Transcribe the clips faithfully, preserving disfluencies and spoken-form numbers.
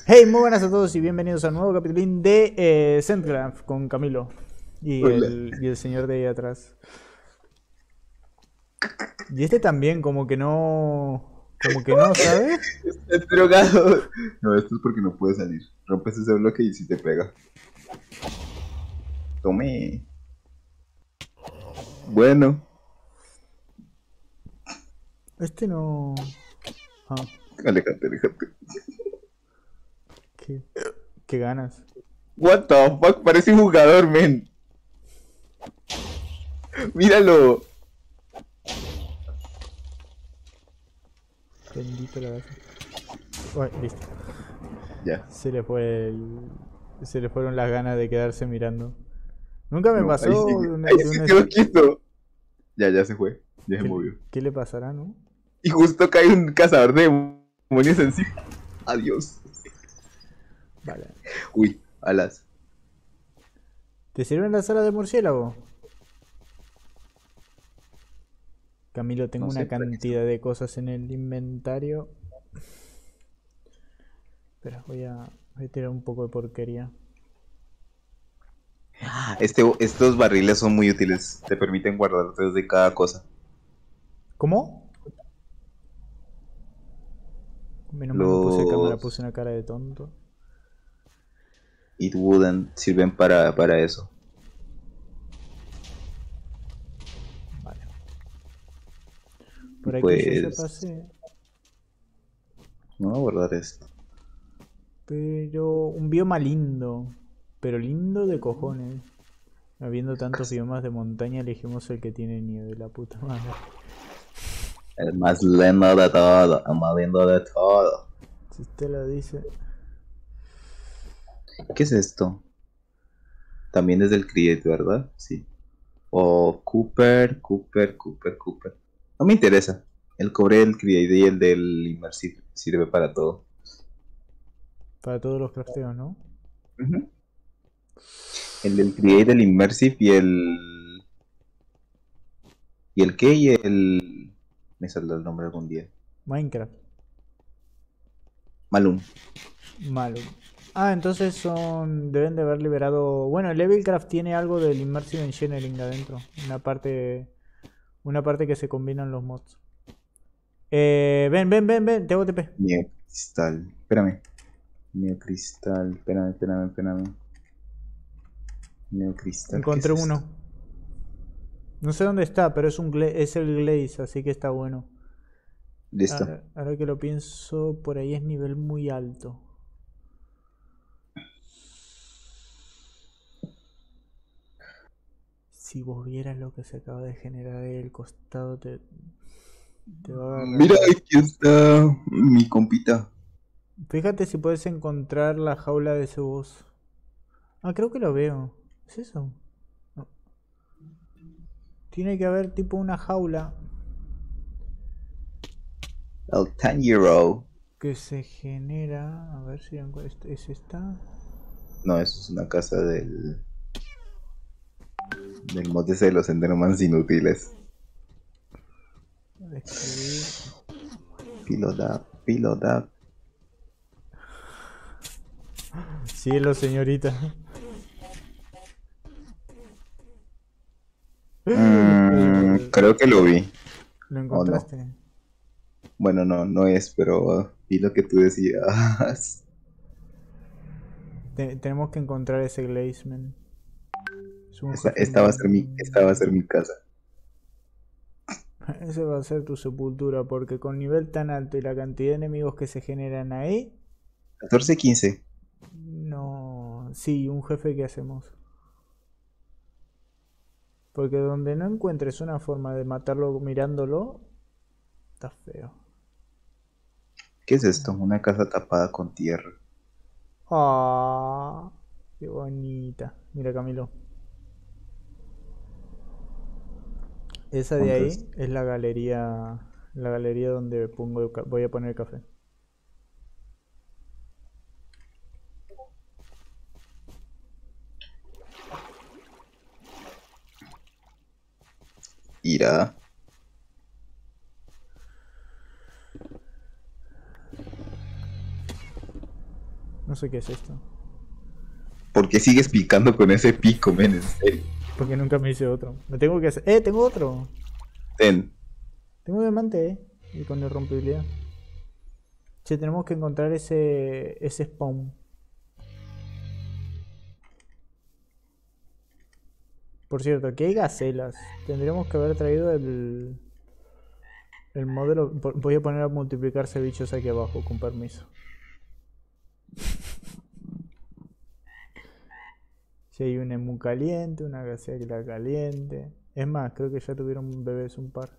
Hey, muy buenas a todos y bienvenidos a un nuevo capítulo de eh, Sandcraft con Camilo y Hola. el, y el señor de ahí atrás. Y este también, como que no. Como que no, ¿sabes? Estás drogado. No, esto es porque no puede salir. Rompes ese bloque y si te pega. Tome. Bueno, Este no. Ah, aléjate, aléjate. qué, qué ganas. What the fuck, parece un jugador, men. Míralo. Bendito la base. Uy, listo. Ya. Se le fue el. Se le fueron las ganas de quedarse mirando. Nunca me No, ahí pasó sigue. de una, Ahí de sí una- quedó quieto. Ya, ya se fue. Ya se ¿Qué, movió. qué le pasará, no? Y justo cae un cazador de demonios encima. Adiós. Vale. Uy, alas. ¿Te sirven la sala de murciélago? Camilo, tengo No una sé para qué cantidad son. de cosas en el inventario. Espera, voy a, voy a tirar un poco de porquería. Este, estos barriles son muy útiles. Te permiten guardar desde cada cosa. ¿Cómo? Menos mal no puse cámara, puse Los una cara de tonto. It wouldn't sirven para, para eso. Vale. Por aquí yo ya Pues pasé. no voy a guardar esto. Pero un bioma lindo. Pero lindo de cojones. Habiendo tantos Casi. biomas de montaña, elegimos el que tiene nieve, la puta madre. El más lindo de todo, el más lindo de todo. Si usted lo dice. ¿Qué es esto? También es del Create, ¿verdad? Sí. O Cooper, Cooper, Cooper, Cooper. No me interesa. El cobre del Create y el del Immersive sirve para todo. Para todos los crafteos, ¿no? Ujú. El del Create, el Immersive y el... ¿Y el qué? Y el... Me saldrá el nombre algún día. Minecraft. Malum. Malo. Ah, entonces son. Deben de haber liberado. Bueno, el Levelcraft tiene algo del Immersive Engineering adentro. Una parte. Una parte que se combinan los mods. Eh, ven, ven, ven, ven, te hago T P. Neocristal. Espérame. Neocristal. Espérame, espérame, espérame. Neocristal, ¿qué es Encontré esto? uno. No sé dónde está, pero es un gla- es el Glaze, así que está bueno. Listo. Ahora, ahora que lo pienso, por ahí es nivel muy alto. Si vos vieras lo que se acaba de generar ahí el costado, te, te va a agarrar Mira, la... aquí está mi compita. Fíjate si puedes encontrar la jaula de ese boss. Ah, creo que lo veo. ¿Es eso? No. Tiene que haber tipo una jaula El Tanjiro. que se genera. A ver si encuentro- es esta. No, eso es una casa del, del mod ese de los Endermans inútiles. Describir. Pilodap, Pilodap. Cielo, señorita. Mm, creo que lo vi. Lo ¿O no? encontraste. Bueno, no, no es, pero vi lo que tú decías. Te- tenemos que encontrar ese Glazeman. Es un Esta, jefe esta va a ser mi, esta va a muy... ser mi casa. Ese va a ser tu sepultura, porque con nivel tan alto y la cantidad de enemigos que se generan ahí... catorce quince. No... Sí, un jefe que hacemos. Porque donde no encuentres una forma de matarlo mirándolo, está feo. ¿Qué es esto? Una casa tapada con tierra. Ah, qué bonita. Mira, Camilo. Esa de ¿Cuántas? ahí es la galería, la galería donde pongo, voy a poner café. Irá. No sé qué es esto. ¿Por qué sigues picando con ese pico, men? En serio. Porque nunca me hice otro. Me tengo que hacer... ¡Eh! Tengo otro. Ten. Tengo un diamante, eh. Y con irrompibilidad. Che, tenemos que encontrar ese... Ese spawn. Por cierto, aquí hay gacelas. Tendríamos que haber traído el... El modelo... Voy a poner a multiplicarse bichos aquí abajo, con permiso. Si hay un emu caliente, una gacela caliente. Es más, creo que ya tuvieron bebés un par.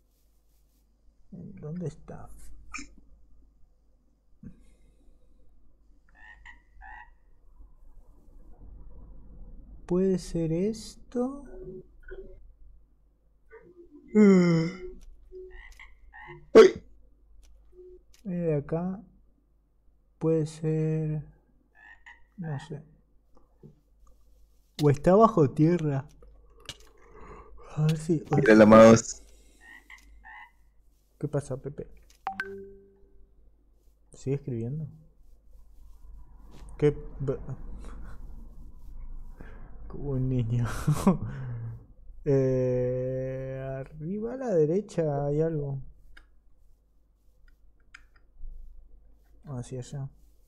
¿Dónde está? ¿Puede ser esto? ¡Uy! De acá. Puede ser... No sé. O está bajo tierra. A ver si... Mira la mouse. ¿Qué pasa, Pepe? ¿Sigue escribiendo? ¿Qué? Como un niño. eh, arriba a la derecha hay algo. Hacia allá.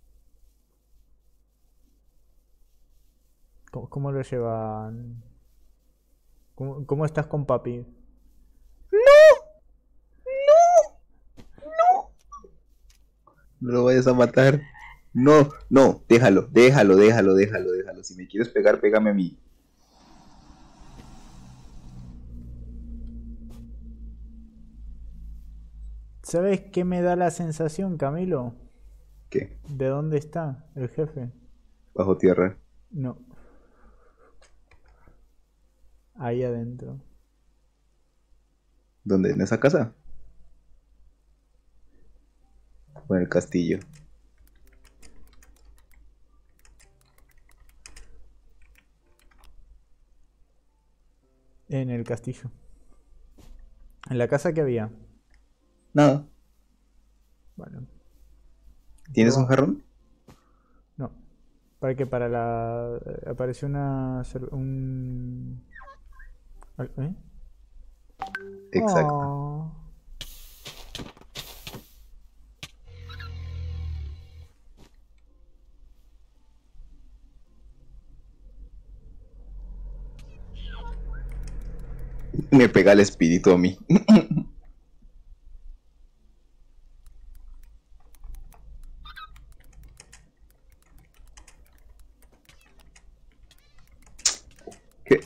¿Cómo, cómo lo llevan? ¿Cómo, cómo estás con papi? No lo vayas a matar. No, no, déjalo, déjalo, déjalo, déjalo, déjalo. Si me quieres pegar, pégame a mí. ¿Sabes qué me da la sensación, Camilo? ¿Qué? ¿De dónde está el jefe? Bajo tierra. No. Ahí adentro. ¿Dónde? ¿En esa casa? O en el castillo. En el castillo. En la casa que había. Nada. Bueno. ¿Tienes Pero- un jarrón? No. Para que para la... Apareció una... cer- Un... ¿Eh? Exacto. Oh. Me pega el espíritu a mí. ¿Qué?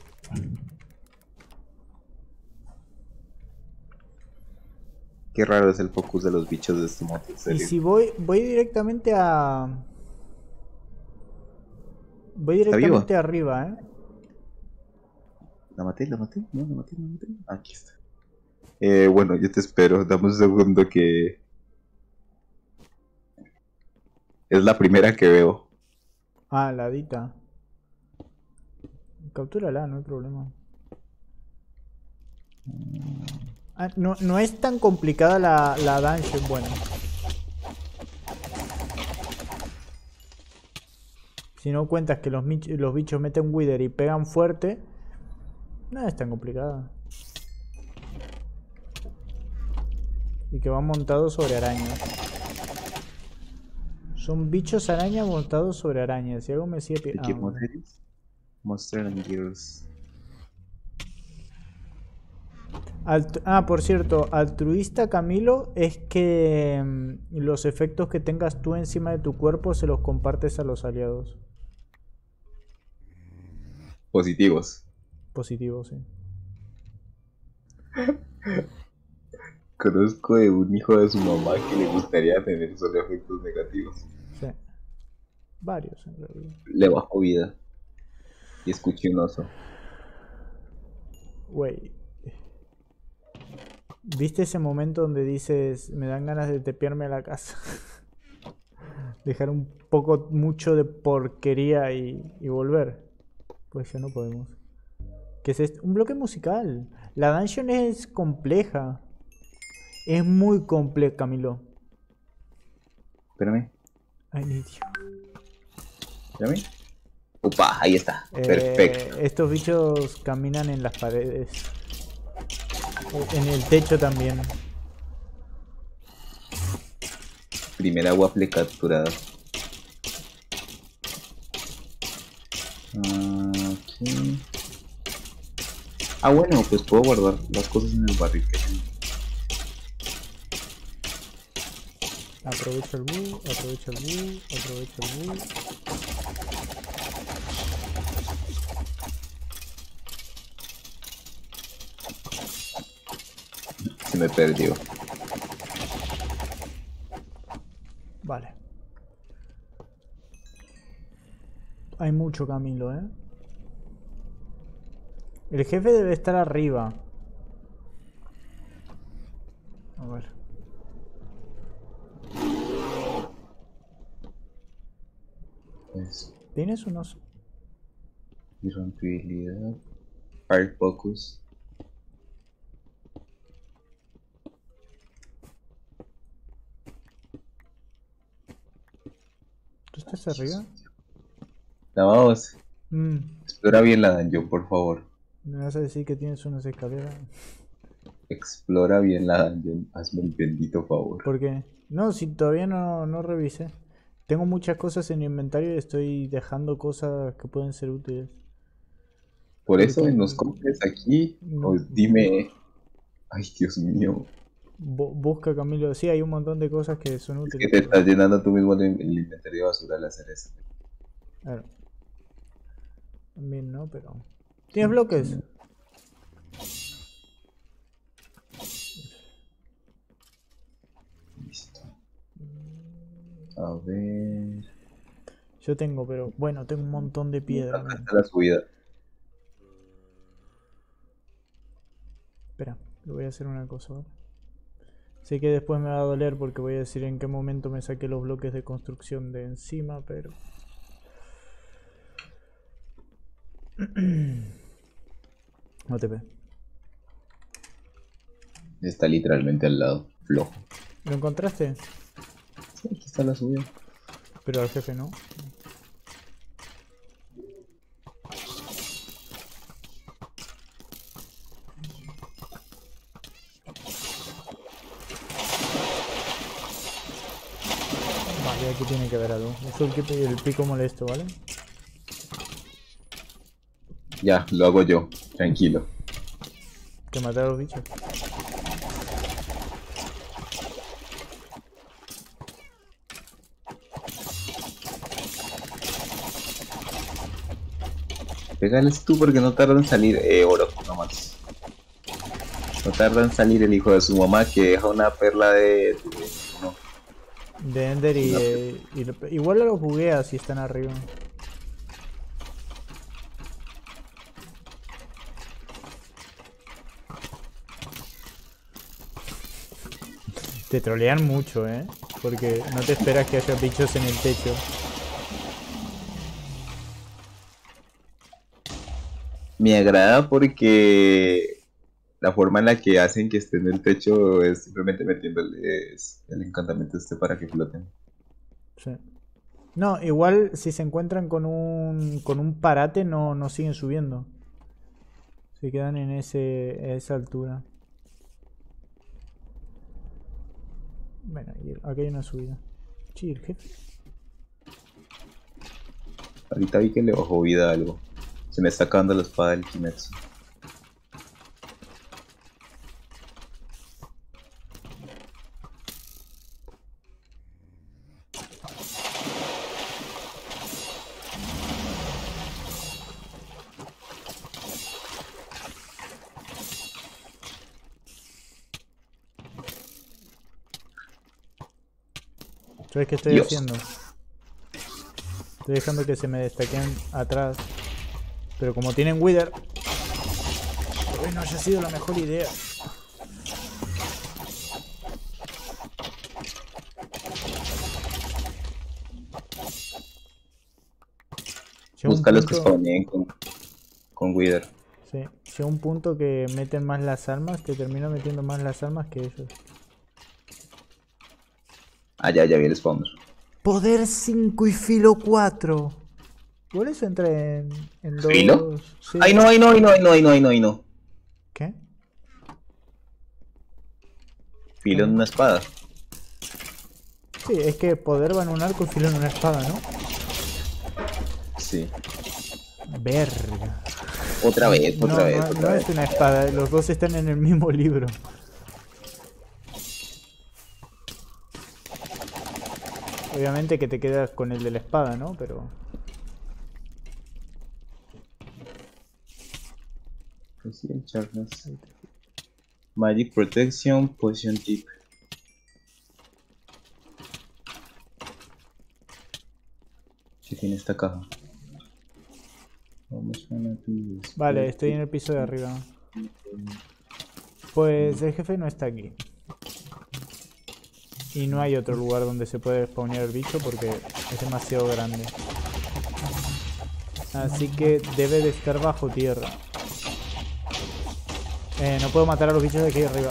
Qué raro es el focus de los bichos de este modo. En Y serio. si voy... Voy directamente a... Voy ¿Está directamente viva? arriba, ¿eh? ¿La maté? ¿La maté? No, la maté, la maté. Aquí está. Eh, bueno, yo te espero. Dame un segundo que... Es la primera que veo. Ah, la Dita. Captúrala, no hay problema. Ah, no, no es tan complicada la, la dungeon, bueno. Si no cuentas que los, mich- los bichos meten wither y pegan fuerte, no es tan complicada. Y que van montados sobre arañas. Son bichos araña montados sobre arañas. Si algo me sigue... pi- ¿De Ah, qué bueno. mujeres? Monster and Gears. Alt- ah, por cierto, altruista, Camilo, es que mm, los efectos que tengas tú encima de tu cuerpo se los compartes a los aliados. Positivos. Positivos, sí. Conozco de un hijo de su mamá que le gustaría tener solo efectos negativos. Sí. Varios, en realidad. Le bajó vida. Y escuché un oso. Güey. ¿Viste ese momento donde dices, me dan ganas de tepearme a la casa? Dejar un poco, mucho de porquería y, y volver. Pues ya no podemos. ¿Qué es esto? Un bloque musical. La dungeon es compleja. Es muy compleja, Camilo. Espérame. I need you. ¿Mírame? Upa, ahí está. Eh, Perfecto. Estos bichos caminan en las paredes. En el techo también. Primera waffle capturada. Aquí. Ah, bueno, pues puedo guardar las cosas en el barril que tengo. Aprovecha el bug, aprovecha el bug, aprovecha el bug. Se me perdió. Vale. Hay mucho Camilo, ¿eh? El jefe debe estar arriba. A ver. Pues, ¿Tienes unos? irrompibilidad. Hard focus. ¿Tú estás arriba? La vamos. Mm. Explora bien la dungeon, por favor. ¿Me vas a decir que tienes unas escaleras? Explora bien la dungeon. Hazme el bendito favor. ¿Por qué? No, si todavía no, no revisé. Tengo muchas cosas en mi inventario y estoy dejando cosas que pueden ser útiles. Por Porque eso nos compres aquí. no- O dime. Ay, Dios mío. bu- busca, Camilo. Sí, hay un montón de cosas que son Es útiles. que te pero- estás llenando tú mismo el, el inventario de basura al hacer eso. Claro. También, ¿no? Pero... ¿Tienes bloques? Listo. A ver. Yo tengo, pero... Bueno, tengo un montón de piedra. Acá man. está la subida. Espera, le voy a hacer una cosa, ¿vale? Sé que después me va a doler porque voy a decir en qué momento me saqué los bloques de construcción de encima, pero... O T P. Está literalmente al lado. Flojo. ¿Lo encontraste? Sí, aquí está la subida. Pero al jefe no. Vale, aquí tiene que haber algo. Uso el, que- el pico molesto, ¿vale? Ya, lo hago yo. Tranquilo. Que matar a los bichos. Pégales tú porque no tarda en salir. Eh, oro, nomás. No tarda en salir el hijo de su mamá que deja una perla de... de- no. De Ender y, No. eh, y lo- igual los buguea si están arriba. Te trolean mucho, ¿eh? Porque no te esperas que haya bichos en el techo. Me agrada porque la forma en la que hacen que esté en el techo es simplemente metiéndoles el encantamiento este para que floten. Sí. No, igual si se encuentran con un con un parate no, no siguen subiendo. Se quedan en ese esa altura. Bueno, y aquí hay una subida. Sí, el jefe. Ahorita vi que le bajó vida a algo. Se me está acabando la espada del Kimetsu. ¿Sabes qué estoy Dios. haciendo? Estoy dejando que se me destaquen atrás. Pero como tienen Wither... Tal vez no haya sido la mejor idea. Llega un Busca los que punto- spawneen con, con Wither. Sí, llega un punto que meten más las armas, que termino metiendo más las armas que ellos. Ah, ya, ya vi el spawner. Poder cinco y filo cuatro. Igual eso entra en, en dos. ¿Filo? Sí. Ay, no, ay, no, ay, no, ay, no, ay, no, ay, no, ay, no. ¿Qué? Filo en una espada. Sí, es que poder va en un arco y filo en una espada, ¿no? Sí. Verga. Otra vez, No, otra vez, no, otra no vez. es una espada, los dos están en el mismo libro. Obviamente que te quedas con el de la espada, ¿no? Pero... Position Sharpness. Magic Protection, Potion Tip. ¿Qué tiene esta caja? Vamos a una Vale, estoy en el piso de arriba. Pues el jefe no está aquí. Y no hay otro lugar donde se puede spawnear el bicho porque es demasiado grande. Así que debe de estar bajo tierra. Eh, no puedo matar a los bichos de aquí arriba.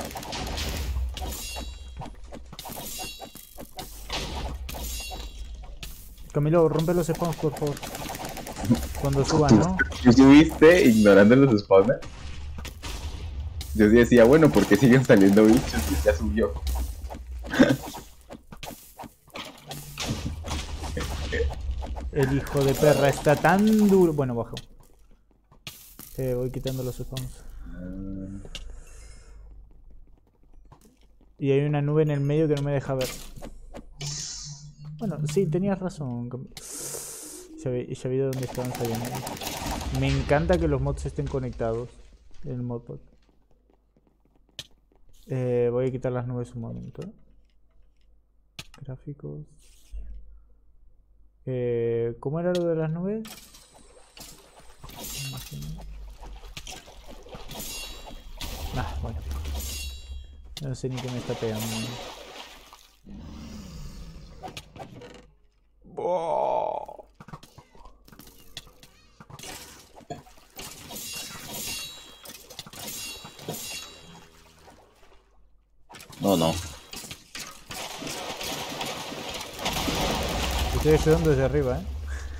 Camilo, rompe los spawns, por favor. Cuando suban, ¿no? ¿Tú subiste ignorando los spawners? Yo sí decía, bueno, porque siguen saliendo bichos y ya subió. El hijo de perra está tan duro. Bueno, bajo. Eh, voy quitando los spawns. Y hay una nube en el medio que no me deja ver. Bueno, sí, tenías razón. Ya vi, ya vi de dónde estaban saliendo. Me encanta que los mods estén conectados. El modpod. Eh, voy a quitar las nubes un momento. Gráficos. Eh, ¿Cómo era lo de las nubes? Ah, bueno. No sé ni qué me está pegando. Oh. No, no. Estoy ayudando desde arriba, ¿eh?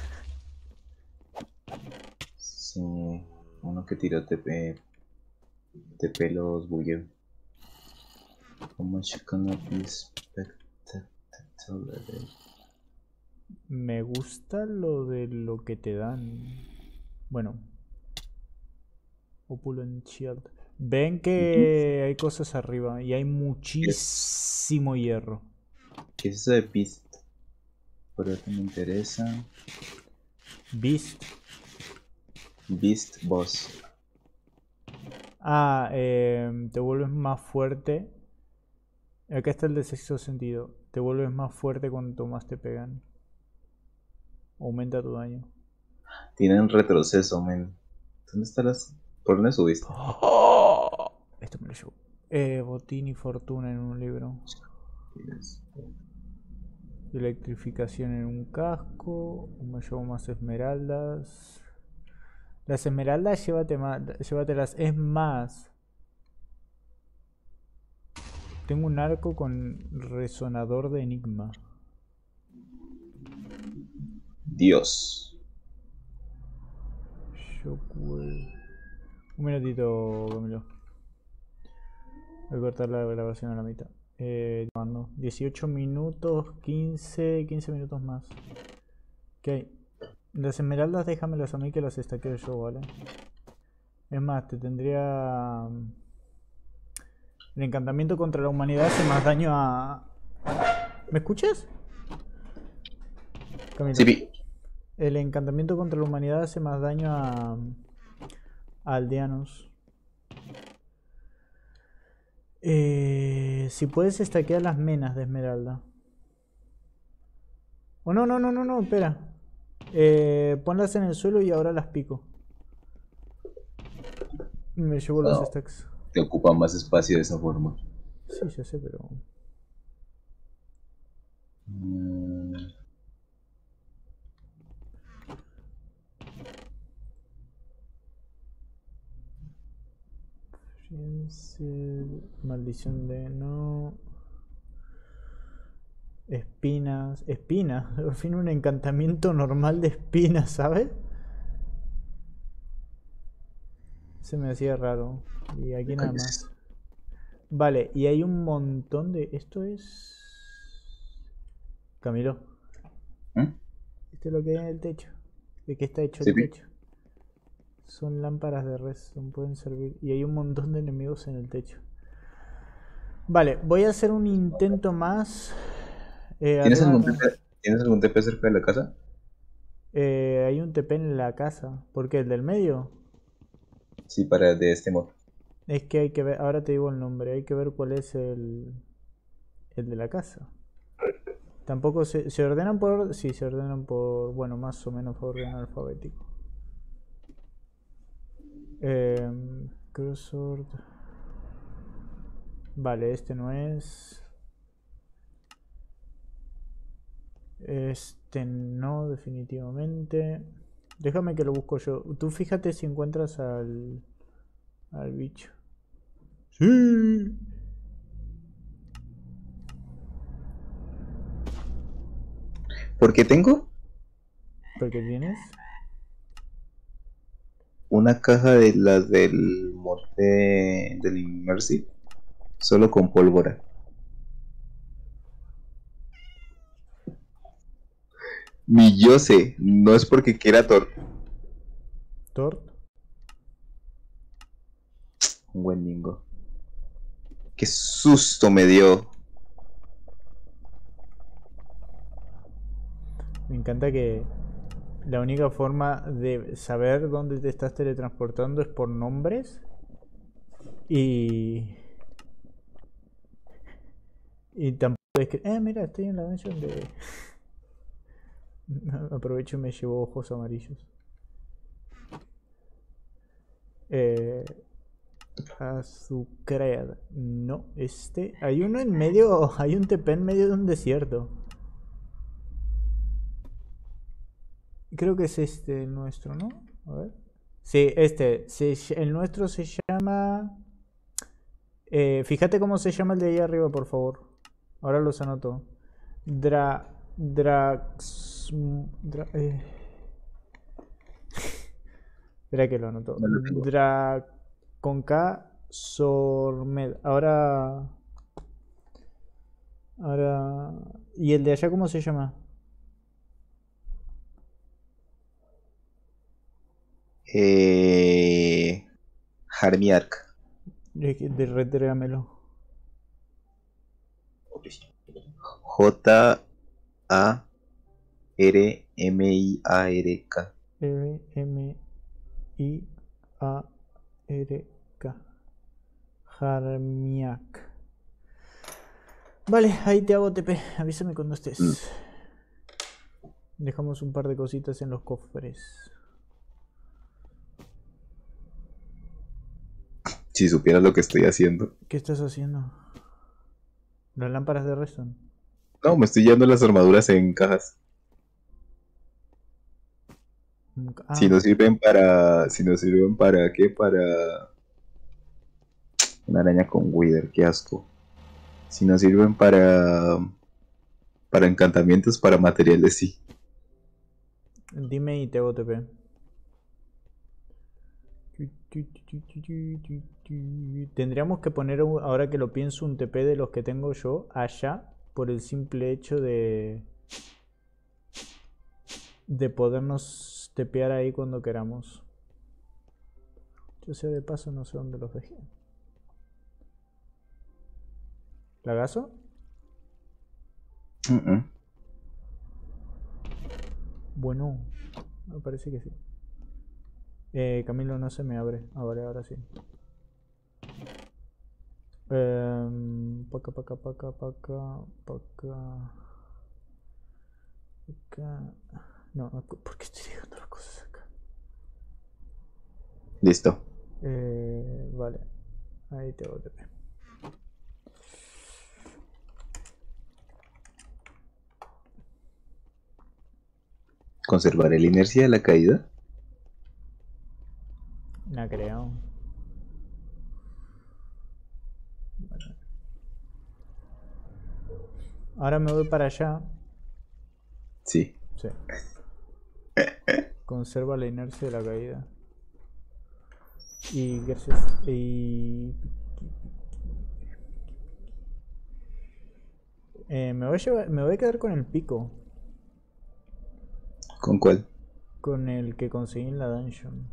Sí, uno que tiró T P. T P los bugueó. How much gonna be expected to level? Me gusta lo de lo que te dan. Bueno. Opulent Shield. Ven que hay cosas arriba y hay muchísimo hierro. ¿Qué es eso de Beast? Por eso me interesa. Beast. Beast Boss. Ah, eh, te vuelves más fuerte. Acá está el de sexto sentido. Te vuelves más fuerte cuanto más te pegan. Aumenta tu daño. Tienen retroceso, men. ¿Dónde están las...? ¿Por dónde subiste? Oh, esto me lo llevo. Eh, botín y fortuna en un libro. Electrificación en un casco. Me llevo más esmeraldas. Las esmeraldas llévate más, llévatelas. Es más, tengo un arco con resonador de enigma. Dios. Shockwave. Un minutito, Camilo. Voy a cortar la grabación a la mitad. Eh, dieciocho minutos, quince, quince minutos más. Ok. Las esmeraldas déjamelas a mí que las estaqueo yo, ¿vale? Es más, te tendría... El encantamiento contra la humanidad hace más daño a... ¿Me escuchas? Camilo. Sí, El encantamiento contra la humanidad hace más daño a... a aldeanos. Eh, si puedes estaquear las menas de esmeralda. Oh, no, no, no, no, no, espera. Eh, ponlas en el suelo y ahora las pico. Me llevo no, los stacks. te ocupa más espacio de esa forma. Sí, ya sé, pero... Mm. Fíjense, maldición de no... Espinas. Espinas. Al fin un encantamiento normal de espinas, ¿sabes? Se me hacía raro. Y aquí nada más. Vale, y hay un montón de... Esto es... Camilo. ¿Mm? Esto es lo que hay en el techo. ¿De qué está hecho Sí, el techo? Son lámparas de redstone, pueden servir. Y hay un montón de enemigos en el techo. Vale, voy a hacer un intento más. Eh, ¿Tienes arriba algún no. T P, ¿tienes algún T P cerca de la casa? Eh, hay un T P en la casa. ¿Por qué? ¿El del medio? Sí, para de este mod. Es que hay que ver. Ahora te digo el nombre. Hay que ver cuál es el. El de la casa. Tampoco se, se ordenan por. Sí, se ordenan por. Bueno, más o menos por orden alfabético. Eh, Crossword. Vale, este no es. Este no, definitivamente. Déjame que lo busco yo. Tú fíjate si encuentras al. Al bicho. Sí. Porque tengo ¿Por qué tienes? una caja de las del mod de, del Immersive, solo con pólvora. Mi yo sé, no es porque quiera Thor. Tort. Un buen lingo. Qué susto me dio. Me encanta que la única forma de saber dónde te estás teletransportando es por nombres. Y. Y tampoco es que. Eh, mira, estoy en la dungeon de. Aprovecho y me llevo ojos amarillos. Eh. Azucread. No, este. Hay uno en medio. Hay un T P en medio de un desierto. Creo que es este el nuestro, ¿no? A ver. Sí, este. Se, el nuestro se llama. Eh, fíjate cómo se llama el de ahí arriba, por favor. Ahora los anoto. Dra. Drax. Dra, eh. Espera que lo anoto. No lo tengo. Dra. Con K. Sormed. Ahora. Ahora. ¿Y el de allá cómo se llama? Eh, Harmiark. De, de retréamelo. J A R M I A R K. R M I A R K. Harmiak. Vale, ahí te hago T P. Avísame cuando estés. Mm. Dejamos un par de cositas en los cofres. Si supieras lo que estoy haciendo. ¿Qué estás haciendo? Las lámparas de redstone. No, me estoy llevando las armaduras en cajas. Ah, Si no sirven para. Si no sirven para qué? Para. Una araña con Wither, qué asco. Si no sirven para. Para encantamientos, para materiales, sí. dime y te hago T P. Tendríamos que poner, ahora que lo pienso, un T P de los que tengo yo allá, por el simple hecho de de podernos tepear ahí cuando queramos. Yo sé de paso, no sé dónde los dejé. ¿Lagazo? Uh -uh. Bueno, me parece que sí. Eh, Camilo, no se me abre. Ah, vale, ahora sí. Eh, paca, paca, paca, paca, paca. Paca. No, ¿por qué estoy dejando las cosas acá? Listo. Eh, vale. Ahí te voy a tener. ¿Conservaré la inercia de la caída? No creo. Vale. ahora me voy para allá. Sí. Sí. Conserva la inercia de la caída. Y gracias. Y... Eh, me, voy a llevar, me voy a quedar con el pico. ¿Con cuál? Con el que conseguí en la dungeon.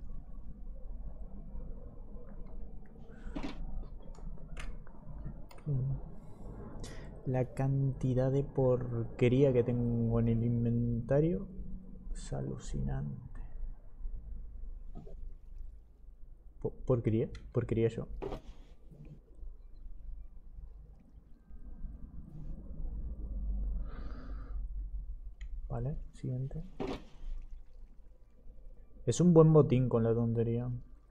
La cantidad de porquería que tengo en el inventario es alucinante. Po- ¿Porquería? Porquería yo. Vale, siguiente. Es un buen botín con la tontería.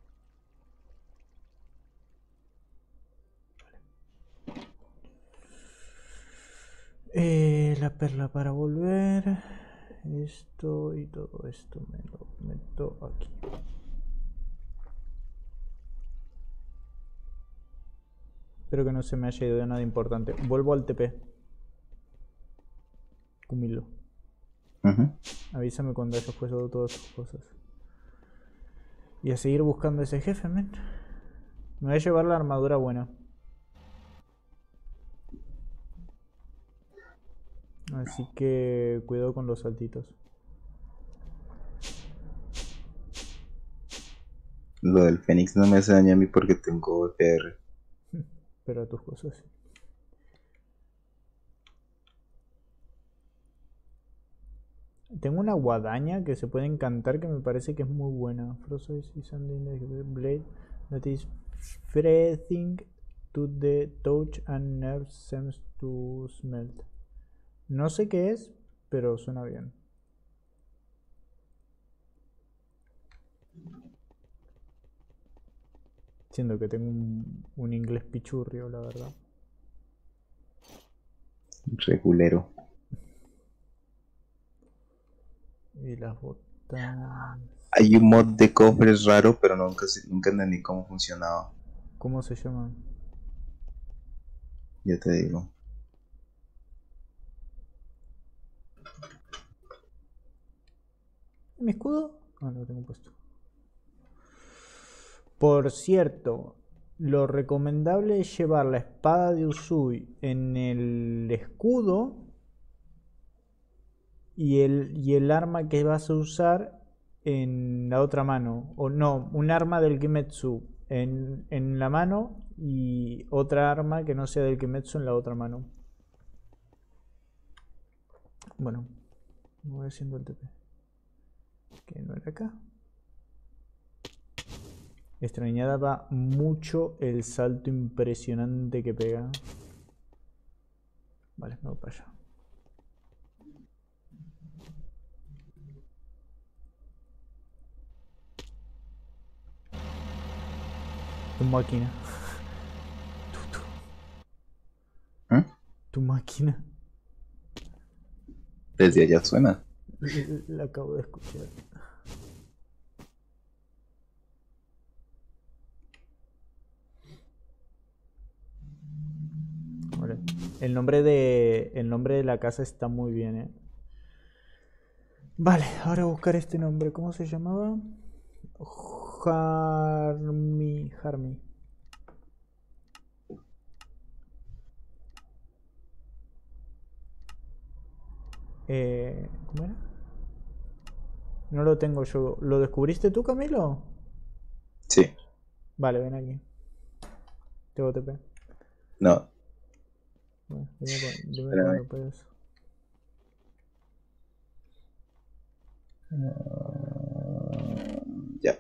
Eh, la perla para volver. Esto y todo esto me lo meto aquí. Espero que no se me haya ido de nada importante. Vuelvo al T P. Cumilo. Ujú. Avísame cuando hayas puesto todas tus cosas. Y a seguir buscando ese jefe, men. Me voy a llevar la armadura buena. Así que cuidado con los saltitos. Lo del Fénix no me hace daño a mí porque tengo F R. Pero a tus cosas sí. Tengo una guadaña que se puede encantar que me parece que es muy buena. Frost is something like a blade that is freezing to the touch and nerves seems to smelt. No sé qué es, pero suena bien. Siento que tengo un, un inglés pichurrio, la verdad. Regulero. Y las botas... Hay un mod de cofres raro, pero nunca, se- nunca entendí cómo funcionaba. ¿Cómo se llama? Ya te digo. ¿Mi escudo? Ah, no lo tengo puesto. Por cierto, lo recomendable es llevar la espada de Usui en el escudo y el, y el arma que vas a usar en la otra mano. O no, un arma del Kimetsu en, en la mano y otra arma que no sea del Kimetsu en la otra mano. Bueno, me voy haciendo el T P. Que no era acá. Extrañaba mucho el salto impresionante que pega. Vale, me voy para allá. Tu máquina. Tu, tu, ¿Eh? tu máquina. Desde allá suena. La acabo de escuchar. Vale. El nombre de. El nombre de la casa está muy bien, eh. Vale, ahora buscar este nombre. ¿Cómo se llamaba? Harmi. Harmi. Eh, ¿Cómo era? No lo tengo yo. ¿Lo descubriste tú, Camilo? Sí. Vale, ven aquí. Tengo T P. No. Bueno, dime, cu- dime Espérame. cuando puedas. Uh, ya.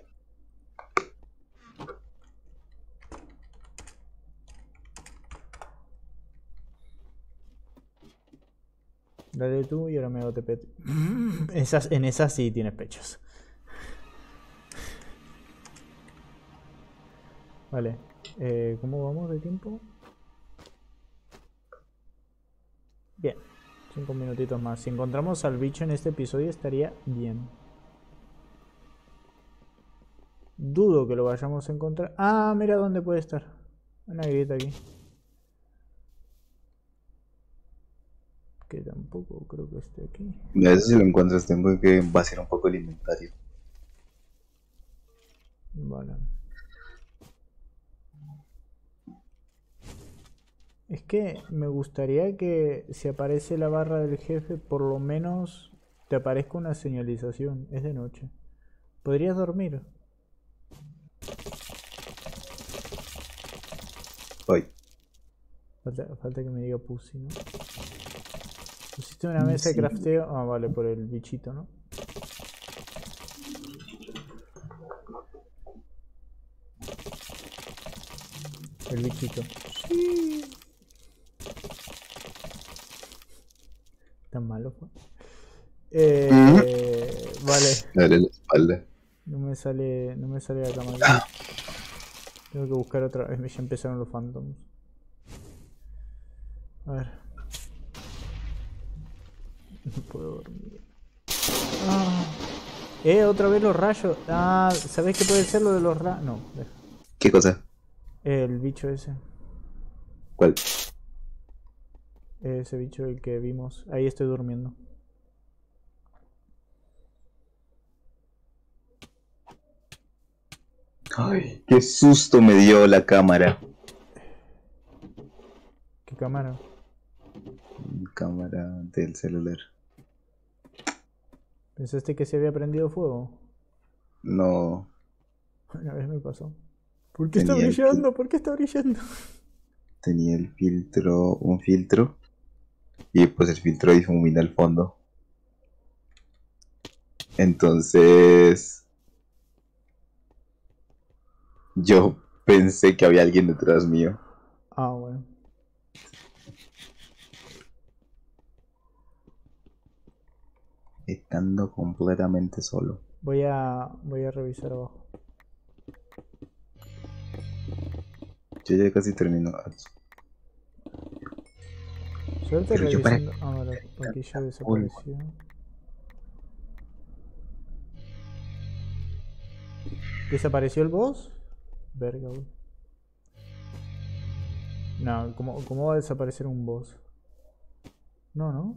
Dale tú y ahora me hago T P. Esas, en esas sí tienes pechos. Vale. Eh, ¿Cómo vamos de tiempo? Bien. Cinco minutitos más. Si encontramos al bicho en este episodio estaría bien. Dudo que lo vayamos a encontrar. Ah, mira dónde puede estar. Una grieta aquí. que tampoco creo que esté aquí. A veces si lo encuentras tengo que vaciar un poco el inventario. Vale. Es que me gustaría que si aparece la barra del jefe, por lo menos te aparezca una señalización. Es de noche. ¿Podrías dormir? Hoy. Falta, falta que me diga pussy, ¿no? Pusiste una mesa de crafteo. Ah, vale, por el bichito, ¿no? El bichito. Sí. Tan malo fue. Eh, ¿Mm? Vale. Dale la espalda. No me sale. No me sale la cama aquí. Ah. Tengo que buscar otra vez. Ya empezaron los phantoms. A ver. No puedo dormir. Ah. Eh, otra vez los rayos. Ah, ¿sabés qué puede ser lo de los rayos? No, deja. ¿Qué cosa? El bicho ese. ¿Cuál? Ese bicho el que vimos. Ahí estoy durmiendo. Ay, qué susto me dio la cámara. ¿Qué cámara? Cámara del celular. ¿Pensaste que se había prendido fuego? No. Una vez me pasó. ¿Por qué Tenía está el brillando? ¿Por qué está brillando? Tenía el filtro, un filtro. Y pues el filtro difumina el fondo. Entonces yo pensé que había alguien detrás mío. Ah, bueno. Estando completamente solo. Voy a, voy a revisar abajo. Yo ya casi termino. Suerte Pero yo para... revisando. Ah, vale, aquí ya desapareció. ¿Desapareció el boss? Verga, güey. No, ¿cómo, ¿cómo va a desaparecer un boss? No, no.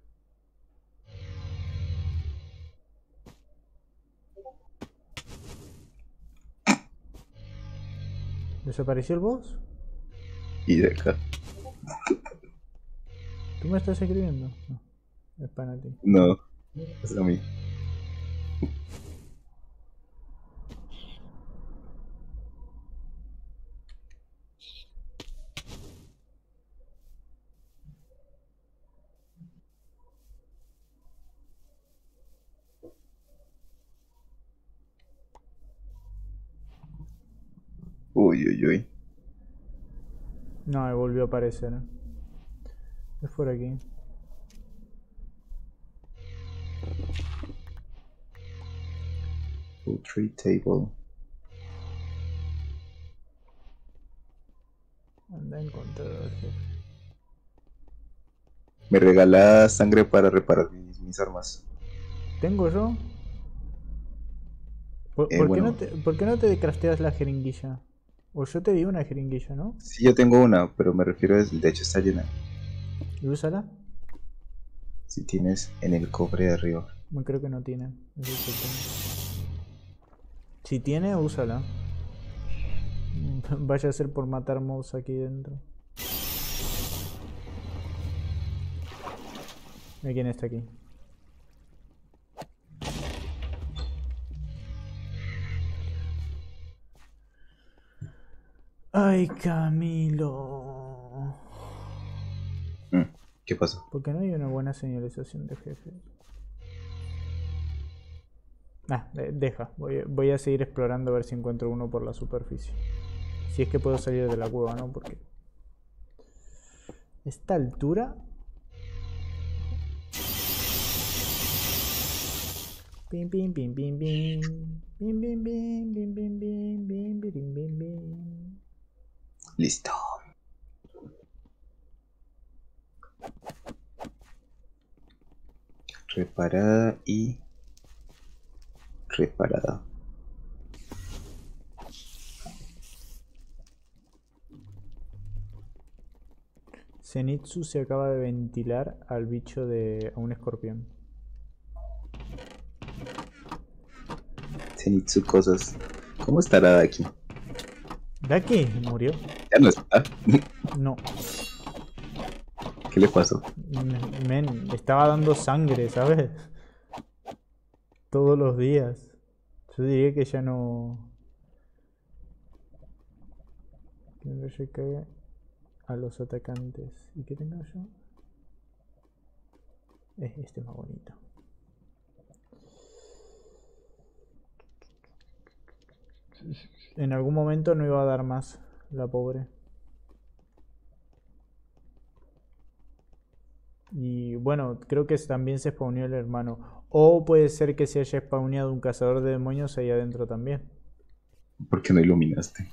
¿Desapareció el boss? Y de acá. ¿Tú me estás escribiendo? No, es para ti. No, es a mí. Uy, uy, uy. No, me volvió a aparecer. Es por aquí. Poultry table. Anda a encontrar al jefe. Me regalas sangre para reparar mis, mis armas. ¿Tengo yo? ¿Por, Eh, por qué bueno, no te, ¿por qué no te crafteas la jeringuilla? O yo te di una jeringuilla, ¿no? sí, yo tengo una, pero me refiero a... De hecho está llena. ¿Y úsala? Si tienes en el cofre de arriba. Bueno, creo que no tiene. Es el que tengo. Si tiene, úsala. Vaya a ser por matar mobs aquí dentro. Mira quién está aquí. Ay, Camilo. Mm, ¿Qué pasó? ¿Por qué no hay una buena señalización de jefe? Ah, de- deja. Voy, a- voy a seguir explorando a ver si encuentro uno por la superficie. Si es que puedo salir de la cueva, ¿no? Porque... esta altura... Pim, pim, pim, pim, pim. Pim, pim, pim, pim, pim, pim, pim, pim, pim, pim, pim. Listo. Reparada y reparada. Zenitsu se acaba de ventilar al bicho de... a un escorpión. Zenitsu cosas. ¿Cómo estará de aquí? ¿Daki murió? Ya no está. No. ¿Qué le pasó? Men, estaba dando sangre, ¿sabes? Todos los días. Yo diría que ya no... Que no se cague a los atacantes. ¿Y qué tengo yo? Es este más bonito. En algún momento no iba a dar más, la pobre. Y bueno, creo que también se spawneó el hermano. O puede ser que se haya spawneado un cazador de demonios ahí adentro también. ¿Por qué no iluminaste?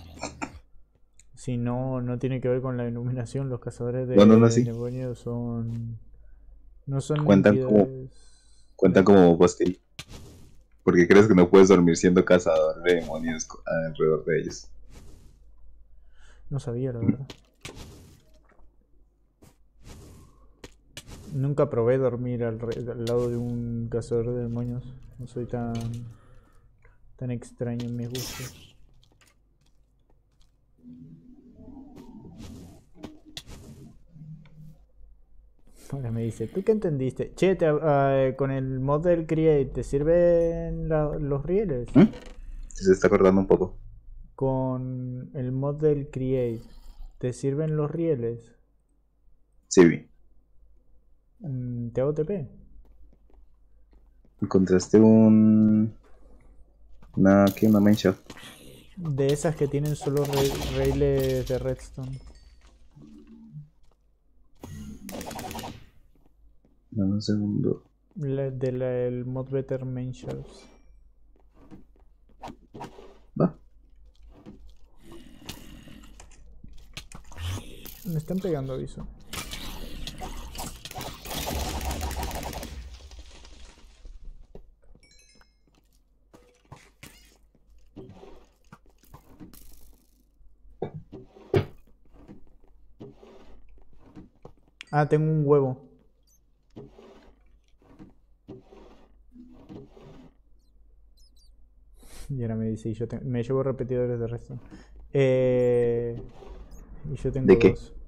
Si no, no tiene que ver con la iluminación. Los cazadores de No, no, no, sí. demonios son... No son Cuentan como, entidades... cuentan como postil. ¿Por qué crees que no puedes dormir siendo cazador de demonios co- alrededor de ellos? No sabía, la verdad. Nunca probé dormir al, re- al lado de un cazador de demonios. No soy tan... tan extraño en mis gustos. Ahora me dice, ¿tú qué entendiste? Che, te- ah, con el mod del Create, ¿te sirven la- los rieles? ¿Mm? Se está acordando un poco. Con el mod del Create, ¿te sirven los rieles? Sí, vi. Mm, ¿Te hago T P? Encontraste un... Una... ¿Qué? Una mancha. De esas que tienen solo re- rieles de redstone. Dame un segundo. La- de la- el mod Better Main Shelves. Va. Me están pegando aviso. Ah, tengo un huevo. Y ahora me dice, y yo te- me llevo repetidores de redstone. Eh, y yo tengo ¿De qué? dos.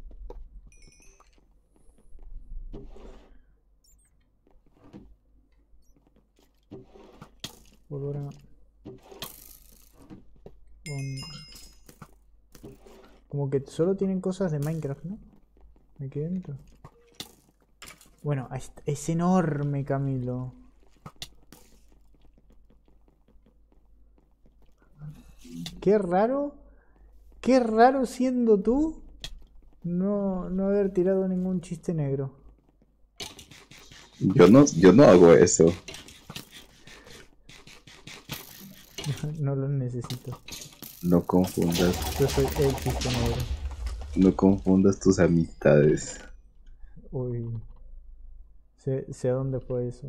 Pólvora. Con... Como que solo tienen cosas de Minecraft, ¿no? Aquí dentro. Bueno, ahí está. Es enorme, Camilo. Qué raro. Qué raro siendo tú no, no haber tirado ningún chiste negro. Yo no, yo no hago eso. No lo necesito. No confundas. Yo soy el chiste negro. No confundas tus amistades. Uy. Sé, sé a dónde fue eso.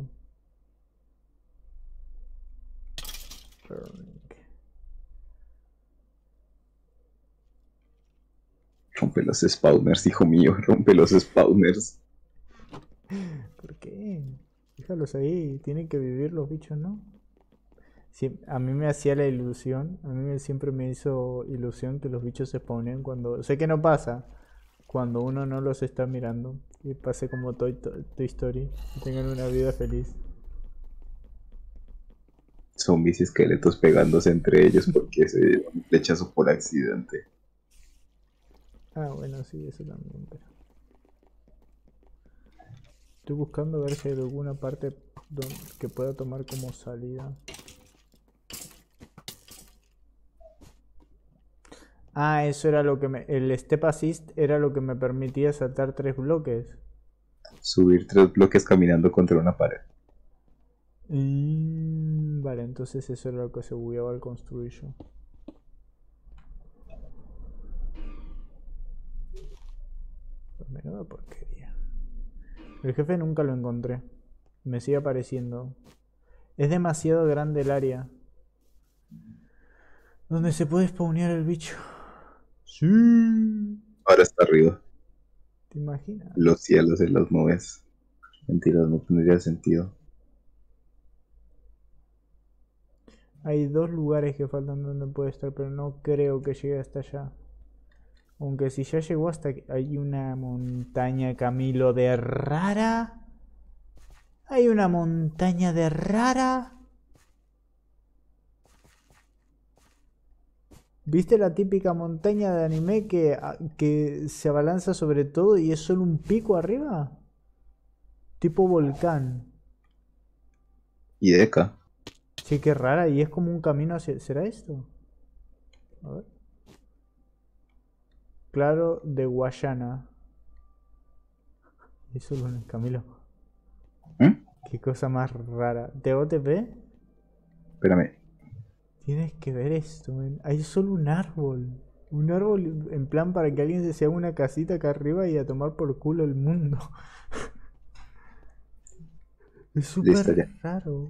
Rompe los spawners, hijo mío. Rompe los spawners. ¿Por qué? Déjalos ahí. Tienen que vivir los bichos, ¿no? Sí, a mí me hacía la ilusión. A mí me- siempre me hizo ilusión que los bichos se spawnen cuando... Sé que no pasa. Cuando uno no los está mirando. Y pase como Toy, Toy Toy Story. Y tengan una vida feliz. Zombies y esqueletos pegándose entre ellos porque se dieron un flechazo por accidente. Ah, bueno, sí, eso también, pero... Estoy buscando ver si hay alguna parte don- que pueda tomar como salida. Ah, eso era lo que me... El Step Assist era lo que me permitía saltar tres bloques. Subir tres bloques caminando contra una pared. Mm, vale, entonces eso era lo que se bugueaba al construir yo. Pues menuda porquería. El jefe nunca lo encontré. Me sigue apareciendo. Es demasiado grande el área donde se puede spawnear el bicho. Sí. Ahora está arriba. ¿Te imaginas? Los cielos en las nubes. Mentiras, no tendría sentido. Hay dos lugares que faltan donde puede estar, pero no creo que llegue hasta allá. Aunque si ya llegó hasta aquí, hay una montaña, Camilo, de rara. Hay una montaña de rara. ¿Viste la típica montaña de anime que, que se abalanza sobre todo y es solo un pico arriba? Tipo volcán. Y Deca. Sí, qué rara. Y es como un camino hacia... ¿Será esto? A ver. Claro, de Guayana. Eso no es Camilo. ¿Mm? Qué cosa más rara. ¿T O T P? Espérame. Tienes que ver esto, man. Hay solo un árbol. Un árbol en plan para que alguien se haga una casita acá arriba y a tomar por culo el mundo. Es Listo, ya. súper raro.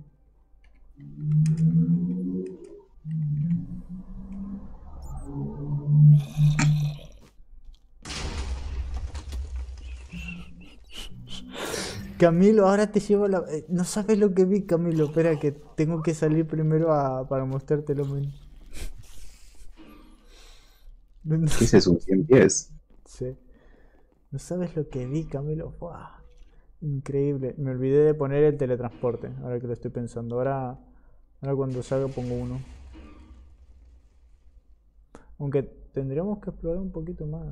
Camilo, ahora te llevo la... eh, No sabes lo que vi, Camilo. Espera, que tengo que salir primero a... para mostrártelo, man. No, no- ¿Qué es eso? ¿Un cien pies? Sí. No sabes lo que vi, Camilo. Buah. Increíble. Me olvidé de poner el teletransporte. Ahora que lo estoy pensando. Ahora, ahora cuando salga pongo uno. Aunque tendríamos que explorar un poquito más.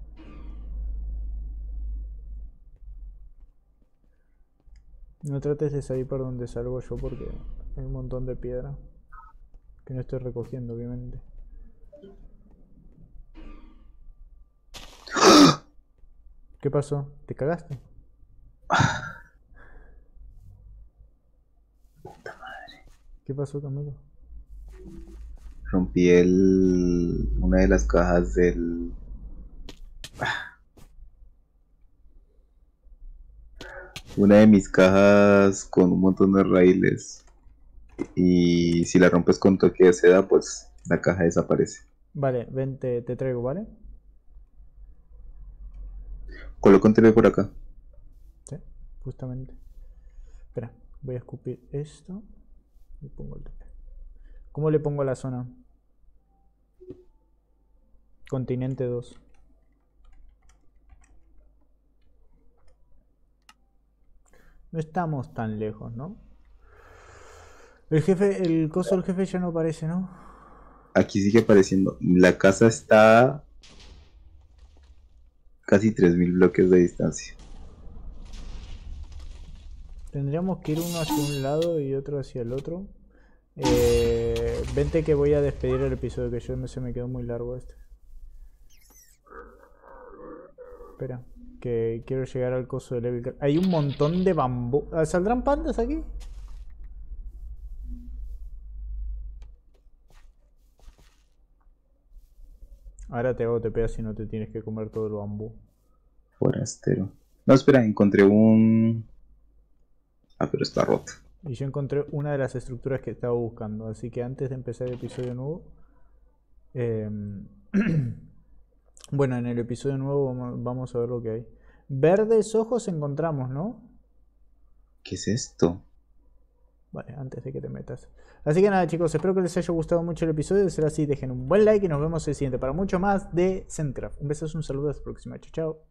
No trates de salir por donde salgo yo porque hay un montón de piedra que no estoy recogiendo, obviamente. ¿Qué pasó? ¿Te cagaste? ¿Qué pasó, Camilo? Rompí el... una de las cajas del... Una de mis cajas con un montón de raíles. Y si la rompes con toque de seda, pues la caja desaparece. Vale, ven, te, te traigo, ¿vale? Coloco un tele por acá. Sí, justamente. Espera, voy a escupir esto y pongo el T P. ¿Cómo le pongo la zona? Continente dos. No estamos tan lejos, ¿no? El jefe, el coso del jefe ya no aparece, ¿no? Aquí sigue apareciendo. La casa está casi tres mil bloques de distancia. Tendríamos que ir uno hacia un lado y otro hacia el otro. Eh, vente que voy a despedir el episodio, que yo no se me quedó muy largo este. Espera, que quiero llegar al coso de level. Hay un montón de bambú. ¿Saldrán pandas aquí? Ahora te hago T P si no te tienes que comer todo el bambú. Forastero. No, espera, encontré un... Ah, pero está roto. Y yo encontré una de las estructuras que estaba buscando. Así que antes de empezar el episodio nuevo... Eh, bueno, en el episodio nuevo vamos a ver lo que hay. Verdes ojos encontramos, ¿no? ¿Qué es esto? Vale, antes de que te metas. Así que nada, chicos, espero que les haya gustado mucho el episodio. De ser así, dejen un buen like y nos vemos el siguiente para mucho más de Zendcraft. Un beso, un saludo, hasta la próxima. Chao, chao.